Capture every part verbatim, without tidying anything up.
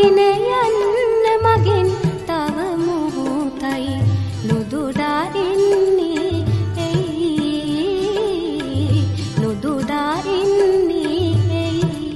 සමුගෙන යන්න මගෙන් තව මොහොතයි නුදුඩා ඉන්නේ එයි නුදුඩා ඉන්නේ එයි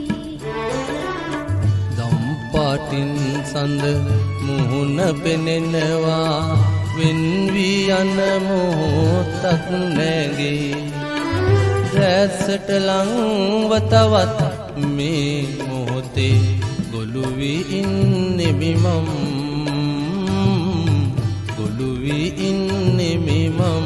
දම්පාටින් සඳ මුහුණ පෙනෙනවා වෙන් වී යන මොහොතක් නැගේ දැසට ලංව තවත් මේ මොහොතේ ගොළු වී ඉන්නේ මිමම් ගොළු වී ඉන්නේ මිමම්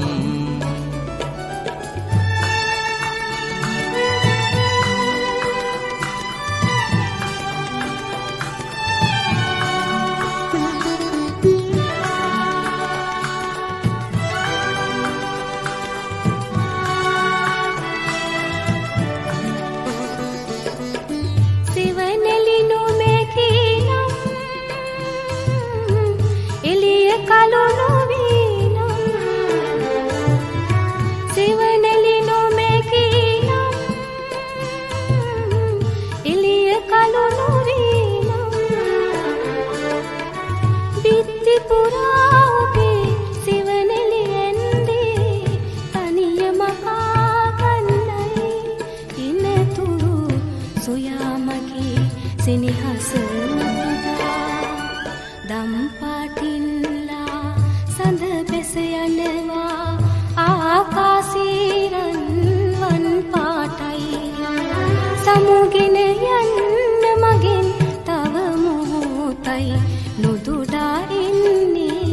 දම්පාටින්ලා සඳ බැස යනවා ආකාශීරන් වන් පාටයි සමුගෙන යන්න මගෙන් තව මොහොතයි නුදුඩා ඉන්නේ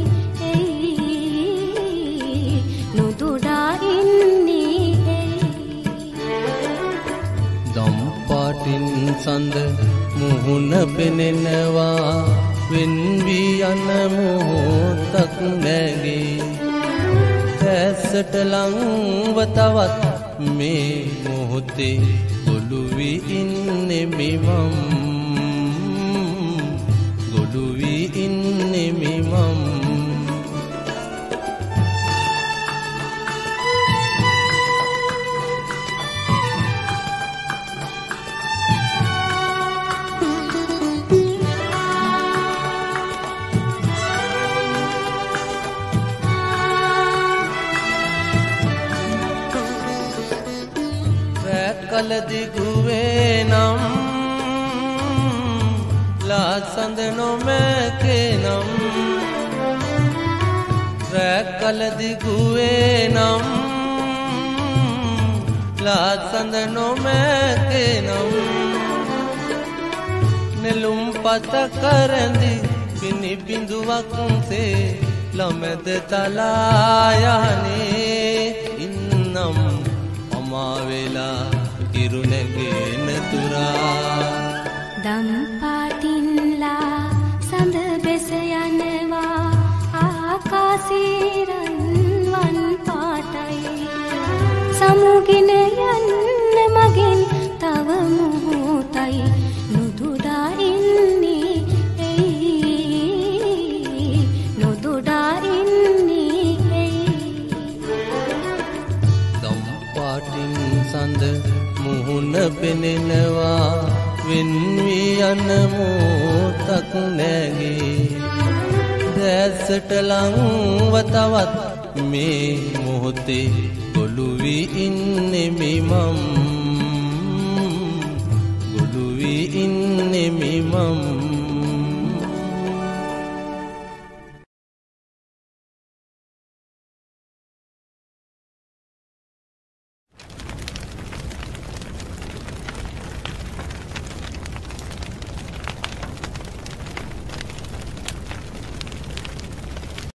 එයි නුදුඩා ඉන්නේ එයි දම්පාටින් සඳ මුහුණ පෙනෙනවා වෙන් වී යන මොහොතක් නැගේ දැසට ලංව තවත් මේ මොහොතේ ගොළු වී ඉන්නේ මිමම් ගොළු වී ඉන්නේ මිමම් කලදිගුවේ නම් ලාසඳ නොමැකේ නම් රැ කලදිගුවේ නම් ලාසඳ නොමැකේ නම් නෙළුම් පත කරඳි පිණි බිඳුවක් සේ ළමැද තලා යන්නේ ඉන්නම් අමා වෙලා ඉරුණගෙන තුරා දම්පාටින්ලා සඳ බැස යනවා ආකාශීරන් වන් පාටයි සමුගෙන යන්න මගෙන් තව මොහොතයි නුදුඩා ඉන්නේ එයි නුදුඩා ඉන්නේ එයි දම්පාටින් සඳ මුහුණ පෙනෙනවා වෙන් වී යන මොහොතක් නැගේ දැසට ලංව තවත් මේ මොහොතේ ගොළු වී ඉන්නේ මිමම්